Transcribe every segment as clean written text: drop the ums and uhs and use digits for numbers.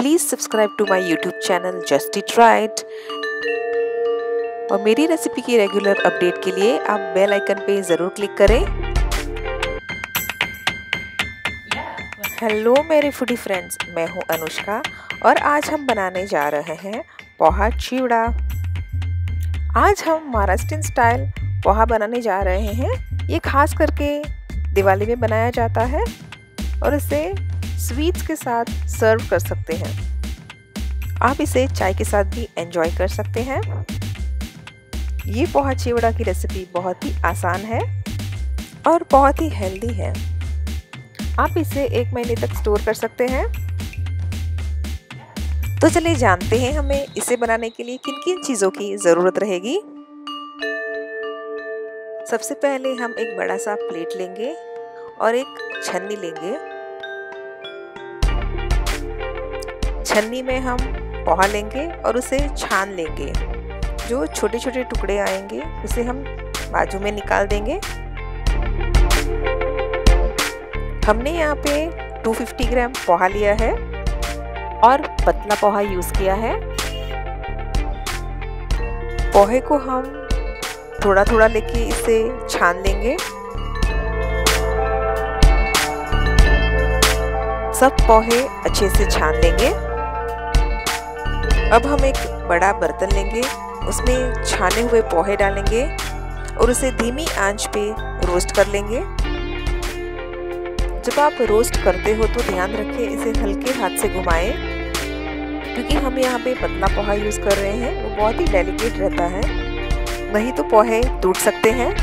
Please subscribe to my YouTube channel just eat right. और मेरी recipe की regular update के लिए आप बेल आइकन पे ज़रूर क्लिक करें। हेलो मेरे फूडी फ्रेंड्स, मैं हूं अनुष्का और आज हम बनाने जा रहे हैं पोहा चिवड़ा। आज हम महाराष्ट्रियन स्टाइल पोहा बनाने जा रहे हैं। ये खास करके दिवाली में बनाया जाता है और इसे स्वीट्स के साथ सर्व कर सकते हैं। आप इसे चाय के साथ भी एंजॉय कर सकते हैं। ये पोहा चिवड़ा की रेसिपी बहुत ही आसान है और बहुत ही हेल्दी है। आप इसे 1 महीने तक स्टोर कर सकते हैं। तो चलिए जानते हैं हमें इसे बनाने के लिए किन किन चीज़ों की ज़रूरत रहेगी। सबसे पहले हम एक बड़ा सा प्लेट लेंगे और एक छन्नी लेंगे। छन्नी में हम पोहा लेंगे और उसे छान लेंगे। जो छोटे छोटे टुकड़े आएंगे उसे हम बाजू में निकाल देंगे। हमने यहाँ पे 250 ग्राम पोहा लिया है और पतला पोहा यूज़ किया है। पोहे को हम थोड़ा थोड़ा लेके इसे छान लेंगे। सब पोहे अच्छे से छान लेंगे। अब हम एक बड़ा बर्तन लेंगे, उसमें छाने हुए पोहे डालेंगे और उसे धीमी आंच पे रोस्ट कर लेंगे। जब आप रोस्ट करते हो तो ध्यान रखें इसे हल्के हाथ से घुमाएं, क्योंकि हम यहाँ पे पतला पोहा यूज़ कर रहे हैं, वो बहुत ही डेलिकेट रहता है, नहीं तो पोहे टूट सकते हैं।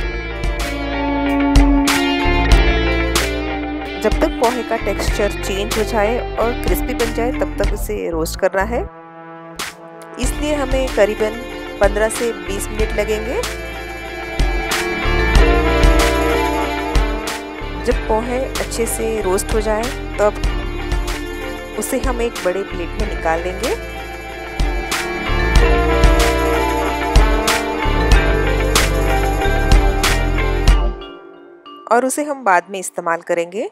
जब तक पोहे का टेक्सचर चेंज हो जाए और क्रिस्पी बन जाए तब तक उसे रोस्ट करना है। इसलिए हमें करीबन 15 से 20 मिनट लगेंगे। जब पोहे अच्छे से रोस्ट हो जाए तब उसे हम एक बड़े प्लेट में निकाल लेंगे। और उसे हम बाद में इस्तेमाल करेंगे।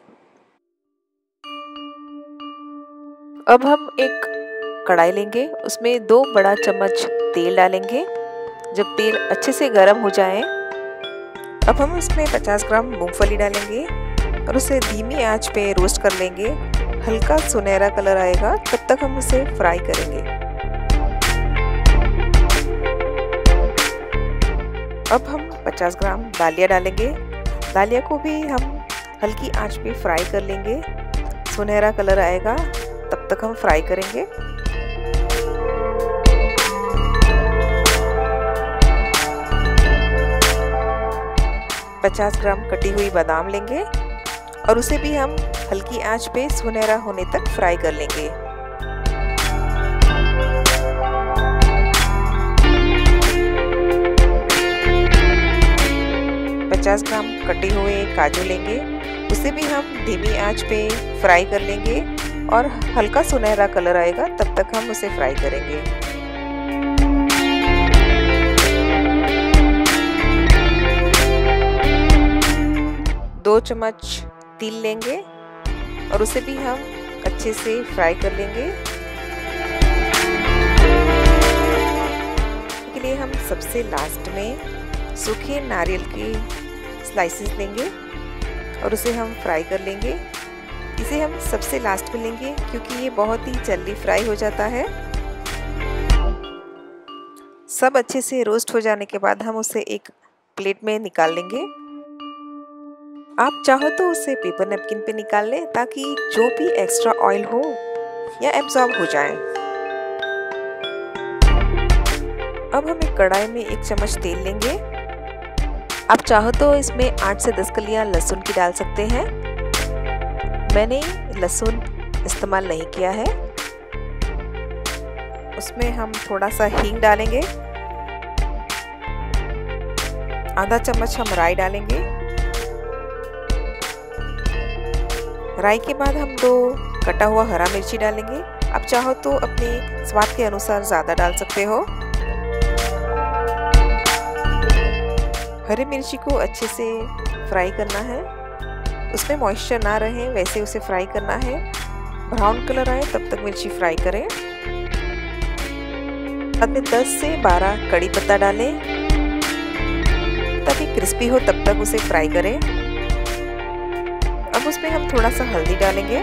अब हम एक कढ़ाई लेंगे, उसमें 2 बड़ा चम्मच तेल डालेंगे। जब तेल अच्छे से गर्म हो जाए अब हम उसमें 50 ग्राम मूंगफली डालेंगे और उसे धीमी आंच पे रोस्ट कर लेंगे। हल्का सुनहरा कलर आएगा तब तक हम उसे फ्राई करेंगे। अब हम 50 ग्राम दालिया डालेंगे। दालिया को भी हम हल्की आंच पे फ्राई कर लेंगे। सुनहरा कलर आएगा तब तक हम फ्राई करेंगे। 50 ग्राम कटी हुई बादाम लेंगे और उसे भी हम हल्की आंच पे सुनहरा होने तक फ्राई कर लेंगे। पचास ग्राम कटे हुए काजू लेंगे, उसे भी हम धीमी आंच पे फ्राई कर लेंगे और हल्का सुनहरा कलर आएगा तब तक हम उसे फ्राई करेंगे। दो चम्मच तिल लेंगे और उसे भी हम अच्छे से फ्राई कर लेंगे। इसके लिए हम सबसे लास्ट में सूखे नारियल के स्लाइसेस लेंगे और उसे हम फ्राई कर लेंगे। इसे हम सबसे लास्ट में लेंगे क्योंकि ये बहुत ही जल्दी फ्राई हो जाता है। सब अच्छे से रोस्ट हो जाने के बाद हम उसे एक प्लेट में निकाल लेंगे। आप चाहो तो उसे पेपर नैपकिन पे निकाल लें ताकि जो भी एक्स्ट्रा ऑयल हो या एब्जॉर्ब हो जाए। अब हम एक कढ़ाई में 1 चम्मच तेल लेंगे। आप चाहो तो इसमें 8 से 10 कलियां लहसुन की डाल सकते हैं। मैंने लहसुन इस्तेमाल नहीं किया है। उसमें हम थोड़ा सा हींग डालेंगे। आधा चम्मच हम राई डालेंगे। राई के बाद हम 2 कटा हुआ हरा मिर्ची डालेंगे। आप चाहो तो अपने स्वाद के अनुसार ज़्यादा डाल सकते हो। हरी मिर्ची को अच्छे से फ्राई करना है, उसमें मॉइस्चर ना रहे वैसे उसे फ्राई करना है। ब्राउन कलर आए तब तक मिर्ची फ्राई करें। बाद में 10 से 12 कड़ी पत्ता डालें, तभी क्रिस्पी हो तब तक उसे फ्राई करें। अब उसमें हम थोड़ा सा हल्दी डालेंगे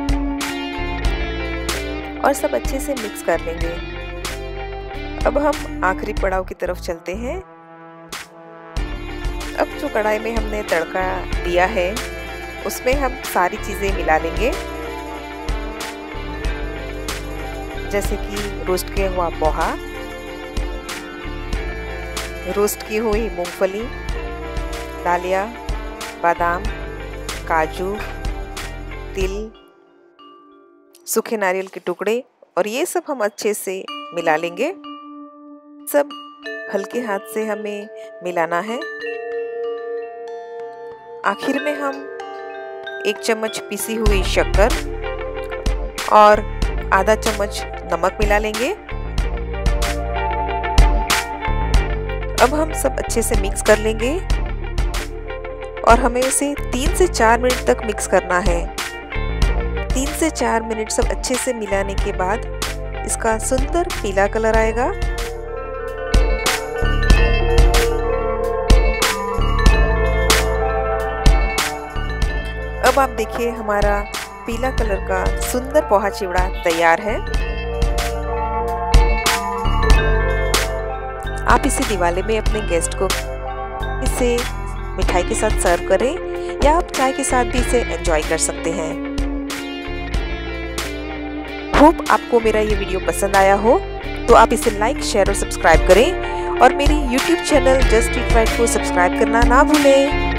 और सब अच्छे से मिक्स कर लेंगे। अब हम आखिरी पड़ाव की तरफ चलते हैं। अब जो कढ़ाई में हमने तड़का दिया है उसमें हम सारी चीज़ें मिला लेंगे, जैसे कि रोस्ट किया हुआ पोहा, रोस्ट की हुई मूंगफली, दालिया, बादाम, काजू, तिल, सूखे नारियल के टुकड़े, और ये सब हम अच्छे से मिला लेंगे। सब हल्के हाथ से हमें मिलाना है। आखिर में हम 1 चम्मच पिसी हुई शक्कर और आधा चम्मच नमक मिला लेंगे। अब हम सब अच्छे से मिक्स कर लेंगे और हमें इसे 3 से 4 मिनट तक मिक्स करना है। 3 से 4 मिनट सब अच्छे से मिलाने के बाद इसका सुंदर पीला कलर आएगा। अब आप देखिए हमारा पीला कलर का सुंदर पोहा चिवड़ा तैयार है। आप इसे दिवाली में अपने गेस्ट को इसे मिठाई के साथ सर्व करें या आप चाय के साथ भी इसे एंजॉय कर सकते हैं। होप आपको मेरा ये वीडियो पसंद आया हो तो आप इसे लाइक, शेयर और सब्सक्राइब करें और मेरी YouTube channel just eat right को सब्सक्राइब करना ना भूलें।